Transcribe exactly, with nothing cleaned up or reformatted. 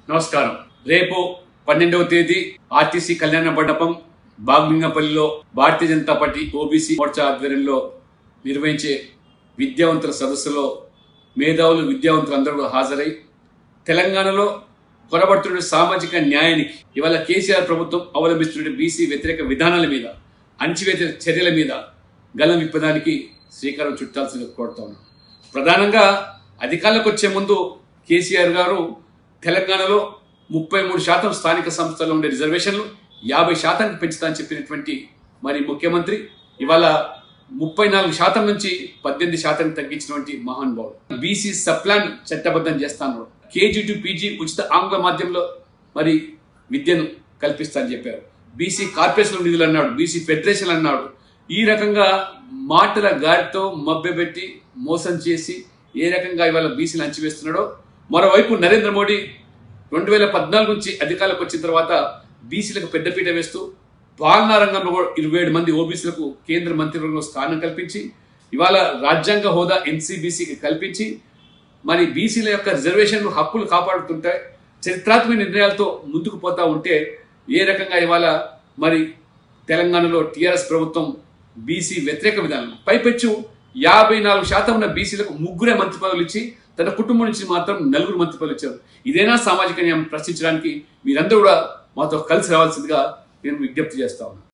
నమస్కారం. రేపు పన్నెండవ తేదీ ఆర్టీసీ కళ్యాణ మండపం బాగ్లింగపల్లిలో భారతీయ జనతా పార్టీ ఓబీసీ మోర్చా ఆధ్వర్యంలో నిర్వహించే విద్యావంతుల సదస్సులో మేధావులు విద్యావంతులు అందరూ హాజరై తెలంగాణలో కొరబడుతున్న సామాజిక న్యాయానికి ఇవాళ కేసీఆర్ ప్రభుత్వం అవలంబిస్తున్న బీసీ వ్యతిరేక విధానాల మీద, అణచివేత చర్యల మీద గలం విప్పడానికి శ్రీకారం చుట్టాల్సింది కోరుతా ఉన్నాం. ప్రధానంగా అధికారంలోకి వచ్చే ముందు కేసీఆర్ గారు తెలంగాణలో ముప్పై మూడు శాతం స్థానిక సంస్థల్లో ఉండే రిజర్వేషన్లు యాభై శాతానికి పెంచుతా అని చెప్పినటువంటి మరి ముఖ్యమంత్రి ఇవాళ ముప్పై నాలుగు శాతం నుంచి పద్దెనిమిది శాతానికి తగ్గించినటువంటి మహానుభావుడు. బీసీ సప్లాన్ చట్టబద్ధం చేస్తాను, కేజీ టు పీజీ ఉచిత ఆంగ్ల మాధ్యమంలో మరి విద్యను కల్పిస్తా అని చెప్పారు. బీసీ కార్పొరేషన్ నిధులు అన్నాడు, బీసీ ఫెడరేషన్ అన్నాడు. ఈ రకంగా మాటల గాడితో మభ్యపెట్టి మోసం చేసి ఏ రకంగా ఇవాళ బీసీలు అంచివేస్తున్నాడో, మరోవైపు నరేంద్ర మోడీ రెండు వేల పద్నాలుగు నుంచి అధికారంలోకి వచ్చిన తర్వాత బీసీలకు పెద్దపీట వేస్తూ పాలనా రంగంలో కూడా ఇరవై ఏడు మంది ఓబీసీలకు కేంద్ర మంత్రివర్గంలో స్థానం కల్పించి ఇవాళ రాజ్యాంగ హోదా ఎన్సీబీసీకి కల్పించి మరి బీసీల యొక్క రిజర్వేషన్లు హక్కులు కాపాడుతుంటే చరిత్రాత్మక నిర్ణయాలతో ముందుకు పోతా ఉంటే ఏ రకంగా ఇవాళ మరి తెలంగాణలో టీఆర్ఎస్ ప్రభుత్వం బీసీ వ్యతిరేక విధానం పైపెచ్చు యాభై నాలుగు శాతం ఉన్న బీసీలకు ముగ్గురే మంత్రి పదవులు ఇచ్చి తన కుటుంబం నుంచి మాత్రం నలుగురు మంత్రి పదవులు ఇచ్చారు. ఇదేనా సామాజిక న్యాయం ప్రశ్నించడానికి మీరందరూ కూడా మాతో కలిసి రావాల్సిందిగా నేను విజ్ఞప్తి చేస్తా ఉన్నాను.